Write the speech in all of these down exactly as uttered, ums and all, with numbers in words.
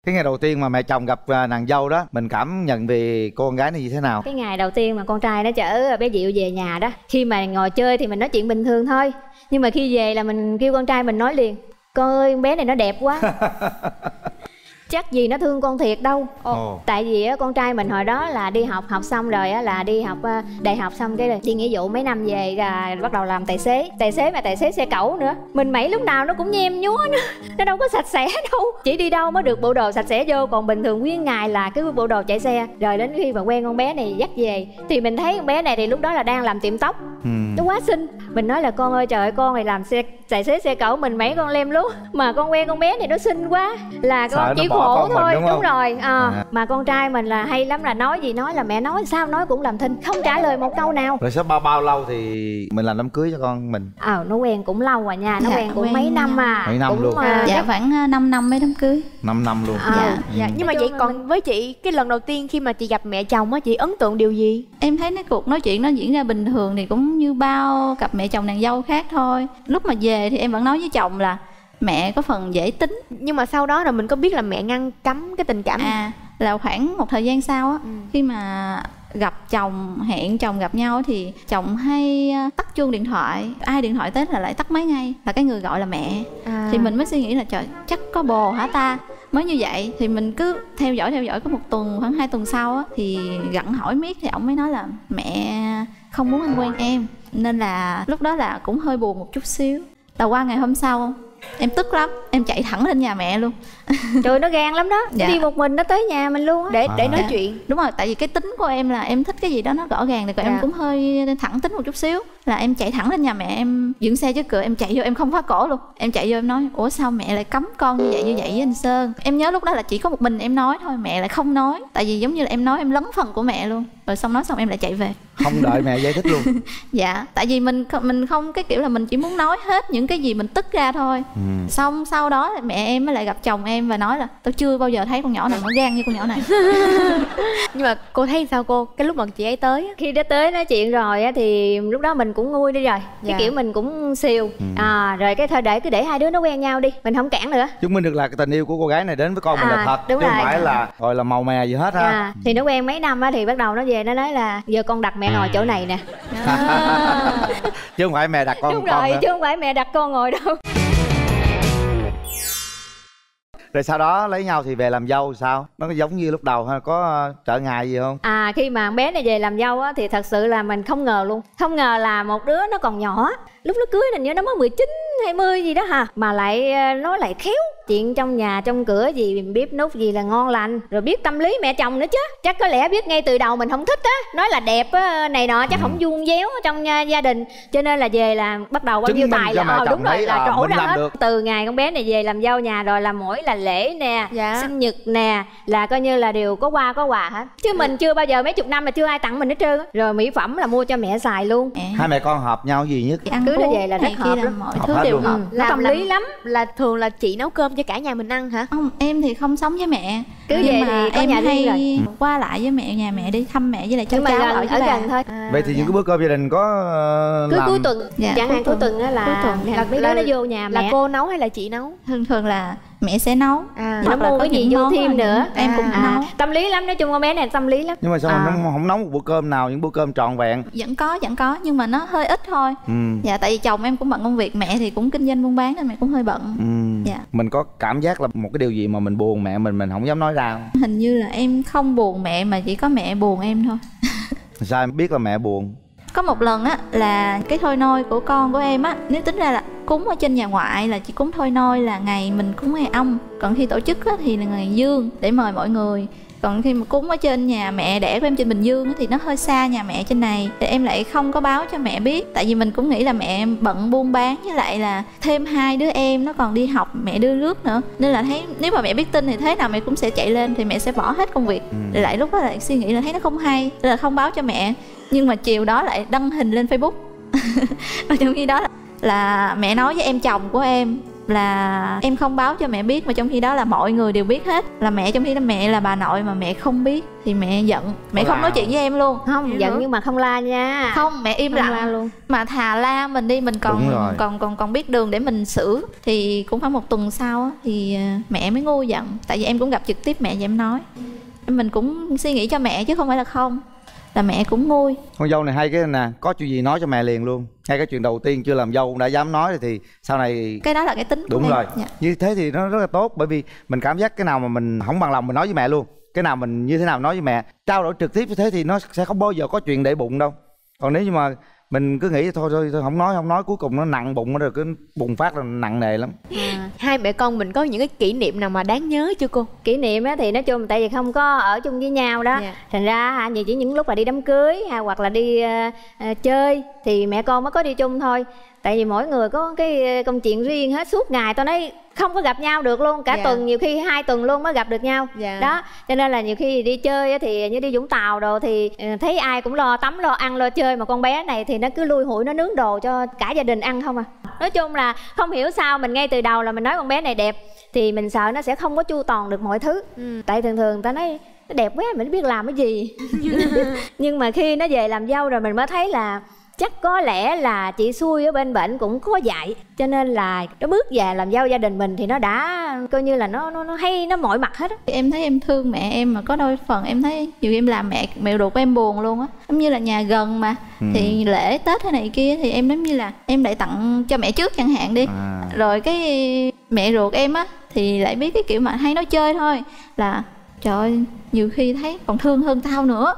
Cái ngày đầu tiên mà mẹ chồng gặp nàng dâu đó, mình cảm nhận về cô con gái này như thế nào? Cái ngày đầu tiên mà con trai nó chở bé Diệu về nhà đó, khi mà ngồi chơi thì mình nói chuyện bình thường thôi, nhưng mà khi về là mình kêu con trai mình nói liền: con ơi, con bé này nó đẹp quá. Chắc gì nó thương con thiệt đâu. Ồ. Tại vì á, con trai mình hồi đó là đi học học xong rồi á, là đi học đại học xong cái đi nghĩa vụ mấy năm về là bắt đầu làm tài xế. Tài xế mà tài xế xe cẩu nữa. Mình Mỹ lúc nào nó cũng nhem nhúa nữa. Nó đâu có sạch sẽ đâu. Chỉ đi đâu mới được bộ đồ sạch sẽ vô. Còn bình thường nguyên ngày là cái bộ đồ chạy xe. Rồi đến khi mà quen con bé này dắt về thì mình thấy con bé này thì lúc đó là đang làm tiệm tóc. ừ. Nó quá xinh. Mình nói là con ơi trời ơi, con này làm xe tài xế xe cẩu mình mấy con lem lú. Mà con quen con bé này nó xinh quá. Là con chỉ khổ thôi. Đúng, đúng rồi à, à. Mà con trai mình là hay lắm, là nói gì nói là mẹ nói sao nói cũng làm thinh, không trả lời một câu nào. Rồi sau bao bao lâu thì mình làm đám cưới cho con mình? Ờ à, nó quen cũng lâu rồi nha. Nó dạ, quen cũng quen mấy năm à. Mấy năm cũng luôn à, dạ khoảng năm năm mới đám cưới. Năm năm luôn à, dạ. dạ. ừ. Nhưng mà vậy còn với chị, cái lần đầu tiên khi mà chị gặp mẹ chồng á, chị ấn tượng điều gì? Em thấy cái cuộc nói chuyện nó diễn ra bình thường thì cũng như bao cặp mẹ chồng nàng dâu khác thôi. Lúc mà về thì em vẫn nói với chồng là mẹ có phần dễ tính. Nhưng mà sau đó rồi mình có biết là mẹ ngăn cấm cái tình cảm à là khoảng một thời gian sau á, ừ. khi mà gặp chồng, hẹn chồng gặp nhau thì chồng hay tắt chuông điện thoại, ai điện thoại tới là lại tắt máy ngay, là cái người gọi là mẹ. à. Thì mình mới suy nghĩ là trời, chắc có bồ hả ta, mới như vậy. Thì mình cứ theo dõi theo dõi có một tuần, khoảng hai tuần sau á, thì gặng hỏi miết thì ổng mới nói là mẹ không muốn anh quen em. Nên là lúc đó là cũng hơi buồn một chút xíu. Là qua ngày hôm sau em tức lắm, em chạy thẳng lên nhà mẹ luôn. Trời, nó gan lắm đó. Dạ. Đi một mình nó tới nhà mình luôn á, để để à. nói dạ. chuyện. Đúng rồi, tại vì cái tính của em là em thích cái gì đó nó rõ ràng, thì còn dạ. em cũng hơi thẳng tính một chút xíu. Là em chạy thẳng lên nhà mẹ, em dựng xe trước cửa, em chạy vô, em không khóa cổ luôn. Em chạy vô em nói: ủa sao mẹ lại cấm con như vậy như vậy với anh Sơn? Em nhớ lúc đó là chỉ có một mình em nói thôi, mẹ lại không nói. Tại vì giống như là em nói em lấn phần của mẹ luôn. Rồi xong nói xong em lại chạy về, không đợi mẹ giải thích luôn. Dạ, tại vì mình mình không cái kiểu là mình chỉ muốn nói hết những cái gì mình tức ra thôi. ừ. Xong sau đó mẹ em mới lại gặp chồng em và nói là tao chưa bao giờ thấy con nhỏ nào nó gan như con nhỏ này. Nhưng mà cô thấy sao cô, cái lúc mà chị ấy tới? Khi đã tới nói chuyện rồi á thì lúc đó mình cũng nguôi đi rồi. Dạ. Cái kiểu mình cũng siêu. ừ. à Rồi cái thôi để cứ để hai đứa nó quen nhau đi, mình không cản nữa. Chứng minh được là cái tình yêu của cô gái này đến với con mình à, là thật, chứ không phải là gọi là màu mè gì hết ha. à, Thì nó quen mấy năm á thì bắt đầu nó về nó nói là giờ con đặt mẹ ngồi chỗ này nè. à. Chứ không phải mẹ đặt con. Đúng con rồi, nữa. chứ không phải mẹ đặt con ngồi đâu. Rồi sau đó lấy nhau thì về làm dâu sao? Nó có giống như lúc đầu hay có trở ngại gì không? À khi mà bé này về làm dâu á thì thật sự là mình không ngờ luôn. Không ngờ là một đứa nó còn nhỏ. Lúc nó cưới hình như nó mới mười chín, hai mươi gì đó hả? Mà lại nó lại khéo. Chuyện trong nhà trong cửa gì, bếp nút gì là ngon lành. Rồi biết tâm lý mẹ chồng nữa chứ. Chắc có lẽ biết ngay từ đầu mình không thích á. Nói là đẹp á, này nọ chắc ừ. không vuông véo trong gia đình. Cho nên là về là bắt đầu bao nhiêu tài là ờ đúng rồi là trổ ra hết được. Từ ngày con bé này về làm dâu nhà rồi là mỗi là lễ nè, dạ. sinh nhật nè, là coi như là đều có qua có quà hết. Chứ mình chưa bao giờ mấy chục năm mà chưa ai tặng mình hết trơn á. Rồi mỹ phẩm là mua cho mẹ xài luôn. à. Hai mẹ con hợp nhau gì nhất? Ăn cứ nó về là rất hợp lắm. Mọi hợp thứ đều hợp. hợp. Nó tâm lý lắm. Là thường là chị nấu cơm cho cả nhà mình ăn hả? Không, em thì không sống với mẹ. Cứ nhưng về mà thì có em nhà riêng hay rồi. qua lại với mẹ, nhà mẹ đi thăm mẹ với lại cháu nhưng cháu mà ở, ở gần thôi. À, vậy thì những cái bữa cơm gia đình có uh, cứ làm... cuối tuần, dạ, chẳng hạn cuối tuần á là cuối tuần. là mấy đứa nó vô nhà là mẹ. cô nấu hay là chị nấu? Thường thường là mẹ sẽ nấu. à. Nó mua cái gì vô thêm nữa. Em à, cũng à, nấu. Tâm lý lắm, nói chung con bé này tâm lý lắm. Nhưng mà sao à. nó không nấu một bữa cơm nào, những bữa cơm trọn vẹn? Vẫn có, vẫn có, nhưng mà nó hơi ít thôi. ừ. Dạ, tại vì chồng em cũng bận công việc, mẹ thì cũng kinh doanh buôn bán nên mẹ cũng hơi bận. ừ. Dạ. Mình có cảm giác là một cái điều gì mà mình buồn mẹ mình mình không dám nói ra không? Hình như là em không buồn mẹ mà chỉ có mẹ buồn em thôi. Sao em biết là mẹ buồn? Có một lần á là cái thôi nôi của con của em á, nếu tính ra là cúng ở trên nhà ngoại là chỉ cúng thôi nôi là ngày mình cúng ngày âm, còn khi tổ chức á thì là ngày dương để mời mọi người. Còn khi mà cúng ở trên nhà mẹ đẻ của em trên Bình Dương á, thì nó hơi xa nhà mẹ trên này, thì em lại không có báo cho mẹ biết. Tại vì mình cũng nghĩ là mẹ em bận buôn bán, với lại là thêm hai đứa em nó còn đi học, mẹ đưa rước nữa, nên là thấy nếu mà mẹ biết tin thì thế nào mẹ cũng sẽ chạy lên, thì mẹ sẽ bỏ hết công việc. ừ. Rồi lại lúc đó lại suy nghĩ là thấy nó không hay, nên là không báo cho mẹ. Nhưng mà chiều đó lại đăng hình lên Facebook. Và trong khi đó là, là mẹ nói với em chồng của em là em không báo cho mẹ biết, mà trong khi đó là mọi người đều biết hết. Là mẹ, trong khi đó mẹ là bà nội mà mẹ không biết thì mẹ giận. Mẹ không nói chuyện với em luôn. Không Vậy giận hả? nhưng mà không la nha. Không, mẹ im Không lặng la luôn. mà thà la mình đi, mình Đúng còn rồi. còn còn còn biết đường để mình xử. Thì cũng khoảng một tuần sau á, thì à, mẹ mới ngu giận. Tại vì em cũng gặp trực tiếp mẹ và em nói, mình cũng suy nghĩ cho mẹ chứ không phải là không, là mẹ cũng nguôi. Con dâu này hay cái nè, có chuyện gì nói cho mẹ liền luôn. Ngay cái chuyện đầu tiên chưa làm dâu cũng đã dám nói rồi thì sau này. Cái đó là cái tính của Đúng em. rồi. Dạ. Như thế thì nó rất là tốt, bởi vì mình cảm giác cái nào mà mình không bằng lòng mình nói với mẹ luôn, cái nào mình như thế nào nói với mẹ, trao đổi trực tiếp như thế thì nó sẽ không bao giờ có chuyện để bụng đâu. Còn nếu như mà mình cứ nghĩ thôi thôi, thôi không nói không nói cuối cùng nó nặng bụng rồi cứ bùng phát là nặng nề lắm. À, Hai mẹ con mình có những cái kỷ niệm nào mà đáng nhớ chưa cô? kỷ niệm á thì nói chung tại vì không có ở chung với nhau đó, Dạ. thành ra hả, nhiều chỉ những lúc là đi đám cưới hay hoặc là đi ờ, ờ, chơi thì mẹ con mới có đi chung thôi. Tại vì mỗi người có cái công chuyện riêng hết, suốt ngày tao nói không có gặp nhau được luôn, cả Dạ. tuần nhiều khi hai tuần luôn mới gặp được nhau. Dạ. Đó cho nên là nhiều khi đi chơi á thì như đi Vũng Tàu đồ thì ờ, thấy ai cũng lo tắm lo ăn lo chơi, mà con bé này thì nó cứ lui hụi nó nướng đồ cho cả gia đình ăn không à. Nói chung là không hiểu sao mình ngay từ đầu là mình nói con bé này đẹp thì mình sợ nó sẽ không có chu toàn được mọi thứ. Ừ. Tại thường thường ta nói nó đẹp quá mình biết làm cái gì. Nhưng mà khi nó về làm dâu rồi mình mới thấy là chắc có lẽ là chị xui ở bên bệnh cũng có dạy, cho nên là nó bước về làm dâu gia đình mình thì nó đã coi như là nó nó, nó hay, nó mọi mặt hết á. Em thấy em thương mẹ em, mà có đôi phần em thấy nhiều khi em làm mẹ mẹ ruột của em buồn luôn á. Giống như là nhà gần mà, Ừ. thì lễ Tết hay này kia thì em giống như là em lại tặng cho mẹ trước chẳng hạn đi. À. Rồi cái mẹ ruột em á thì lại biết cái kiểu mà hay nói chơi thôi, là trời ơi nhiều khi thấy còn thương hơn tao nữa.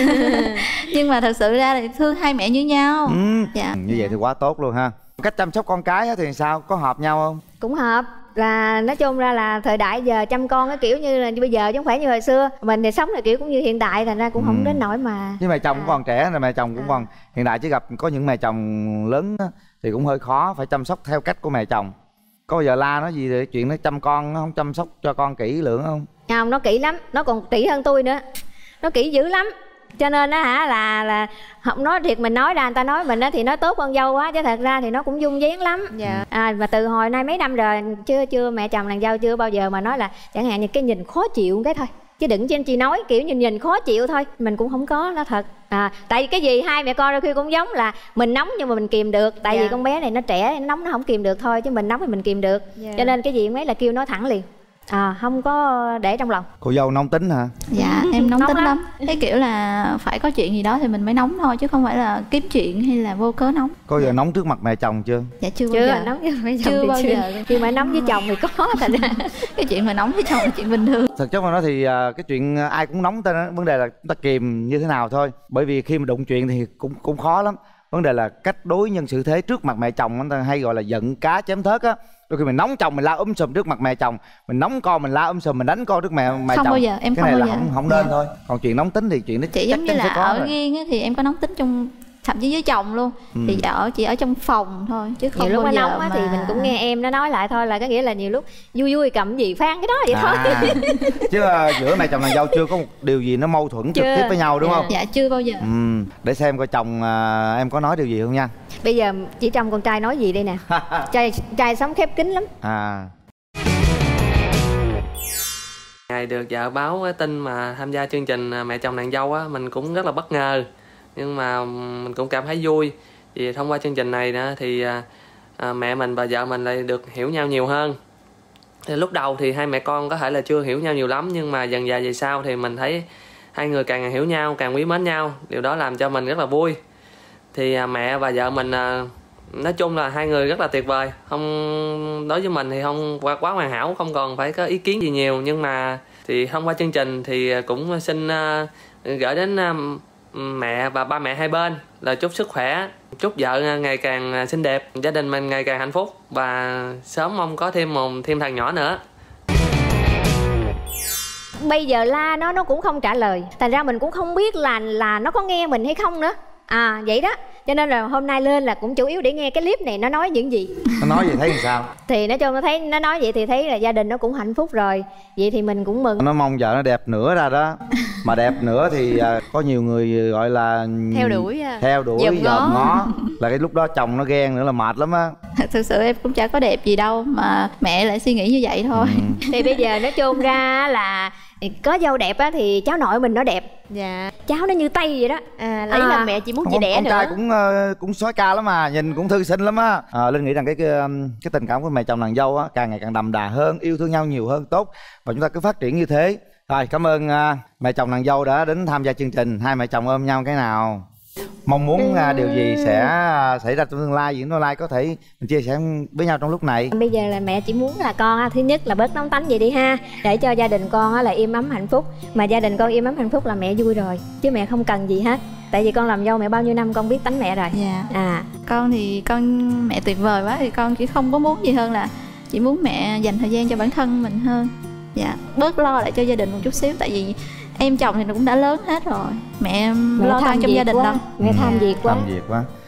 Nhưng mà thật sự ra thì thương hai mẹ như nhau. Ừ. Dạ. Như vậy thì quá tốt luôn ha. Cách chăm sóc con cái á thì sao, có hợp nhau không? Cũng hợp, là nói chung ra là thời đại giờ chăm con cái kiểu như là như bây giờ chứ không phải như hồi xưa. Mình thì sống là kiểu cũng như hiện đại, thành ra cũng không Ừ. đến nỗi mà. Nhưng mẹ chồng cũng À. còn trẻ, là mẹ chồng cũng À. còn hiện đại, chứ gặp có những mẹ chồng lớn á, thì cũng hơi khó, phải chăm sóc theo cách của mẹ chồng. Có bao giờ la nó gì về chuyện nó chăm con, nó không chăm sóc cho con kỹ lưỡng không? Không, nó kỹ lắm, nó còn kỹ hơn tôi nữa, nó kỹ dữ lắm. Cho nên á hả là là không nói thiệt, mình nói ra người ta nói mình á thì nó tốt con dâu quá, chứ thật ra thì nó cũng dung dáng lắm. Dạ. À, mà từ hồi nay mấy năm rồi chưa chưa mẹ chồng nàng dâu chưa bao giờ mà nói là chẳng hạn như cái nhìn khó chịu cái thôi, chứ đừng trên chị nói kiểu nhìn nhìn khó chịu thôi, mình cũng không có, nó thật. À, tại vì cái gì hai mẹ con đôi khi cũng giống là mình nóng nhưng mà mình kìm được, tại Dạ. vì con bé này nó trẻ, nóng nó không kìm được thôi, chứ mình nóng thì mình kìm được. Dạ. Cho nên cái gì mấy là kêu nói thẳng liền, à không có để trong lòng. Cô dâu nóng tính hả? Dạ em nóng Nóng tính lắm. lắm. Cái kiểu là phải có chuyện gì đó thì mình mới nóng thôi, chứ không phải là kiếm chuyện hay là vô cớ nóng. Có giờ nóng trước mặt mẹ chồng chưa? Dạ chưa bao Chưa giờ. nóng với mấy chồng Chưa thì bao chưa. giờ. Nhưng mà nóng với chồng thì có, thành ra Cái chuyện mà nóng với chồng là chuyện bình thường. Thực chất mà nói thì à, cái chuyện à, ai cũng nóng tên đó, vấn đề là chúng ta kìm như thế nào thôi. Bởi vì khi mà đụng chuyện thì cũng cũng khó lắm. Vấn đề là cách đối nhân xử thế trước mặt mẹ chồng, người ta hay gọi là giận cá chém thớt á. Đôi khi mình nóng chồng mình la um sùm trước mặt mẹ chồng, mình nóng con mình la um sùm, mình đánh con trước mẹ mẹ Không chồng. bao giờ, em cái không này bao là giờ. không không nên thôi. Còn chuyện nóng tính thì chuyện đó Chị chắc giống như chắn là sẽ có ở rồi. riêng á, thì em có nóng tính trong, thậm chí với chồng luôn. Ừ. Thì ở chỉ ở trong phòng thôi, chứ không nhiều lúc bao nó giờ nóng á mà... thì mình cũng nghe em nó nói lại thôi, là có nghĩa là nhiều lúc vui vui cầm gì phán cái đó vậy thôi. À, chứ à, giữa mẹ chồng nàng dâu chưa có một điều gì nó mâu thuẫn trực Chưa. tiếp với nhau đúng Dạ. không? Dạ chưa bao giờ. Ừ, để xem coi chồng à, em có nói điều gì không nha. Bây giờ chỉ trông con trai nói gì đây nè. trai trai sống khép kín lắm. À. Ngày được vợ báo cái tin mà tham gia chương trình Mẹ chồng nàng dâu á, mình cũng rất là bất ngờ, nhưng mà mình cũng cảm thấy vui vì thông qua chương trình này nữa thì à, mẹ mình và vợ mình lại được hiểu nhau nhiều hơn. Thì lúc đầu thì hai mẹ con có thể là chưa hiểu nhau nhiều lắm, nhưng mà dần dà về sau thì mình thấy hai người càng hiểu nhau, càng quý mến nhau, điều đó làm cho mình rất là vui. Thì à, mẹ và vợ mình à, nói chung là hai người rất là tuyệt vời. Không, đối với mình thì không quá quá hoàn hảo, không còn phải có ý kiến gì nhiều, nhưng mà thì thông qua chương trình thì cũng xin uh, gửi đến uh, mẹ và ba mẹ hai bên là chúc sức khỏe, chúc vợ ngày càng xinh đẹp, gia đình mình ngày càng hạnh phúc và sớm mong có thêm một thêm thằng nhỏ nữa. Bây giờ la nó nó cũng không trả lời, thành ra mình cũng không biết là là nó có nghe mình hay không nữa. À vậy đó, cho nên là hôm nay lên là cũng chủ yếu để nghe cái clip này nó nói những gì. Nó nói gì thấy làm sao? Thì nói chung nó thấy nó nói vậy thì thấy là gia đình nó cũng hạnh phúc rồi, vậy thì mình cũng mừng. Nó mong vợ nó đẹp nữa ra đó. Mà đẹp nữa thì à, có nhiều người gọi là theo đuổi à. theo đuổi dòm ngó. dòm ngó là cái lúc đó chồng nó ghen nữa là mệt lắm á. Thực sự em cũng chả có đẹp gì đâu mà mẹ lại suy nghĩ như vậy thôi. Ừ. Thì bây giờ nói chung ra là có dâu đẹp á thì cháu nội mình nó đẹp, Dạ. cháu nó như tây vậy đó. À lấy là À. mẹ chỉ muốn Con, chị đẻ con nữa. trai cũng uh, cũng soái ca lắm mà, nhìn cũng thư sinh lắm á. À, Linh nghĩ rằng cái, cái cái tình cảm của mẹ chồng nàng dâu á càng ngày càng đậm đà hơn, yêu thương nhau nhiều hơn, tốt, và chúng ta cứ phát triển như thế. Rồi, cảm ơn uh, mẹ chồng nàng dâu đã đến tham gia chương trình. Hai mẹ chồng ôm nhau cái nào. Mong muốn uh, điều gì sẽ uh, xảy ra trong tương lai, gì tương lai có thể mình chia sẻ với nhau trong lúc này. Bây giờ là mẹ chỉ muốn là con á, thứ nhất là bớt nóng tánh vậy đi ha, để cho gia đình con á là im ấm hạnh phúc. Mà gia đình con im ấm hạnh phúc là mẹ vui rồi, chứ mẹ không cần gì hết. Tại vì con làm dâu mẹ bao nhiêu năm con biết tánh mẹ rồi. Dạ. À Con thì con mẹ tuyệt vời quá, thì con chỉ không có muốn gì hơn là chỉ muốn mẹ dành thời gian cho bản thân mình hơn. Dạ, bớt lo lại cho gia đình một chút xíu. Tại vì em chồng thì nó cũng đã lớn hết rồi, mẹ, mẹ lo toan trong việc gia đình quá. đâu. Mẹ tham Ừ, việc quá. Tham việc quá.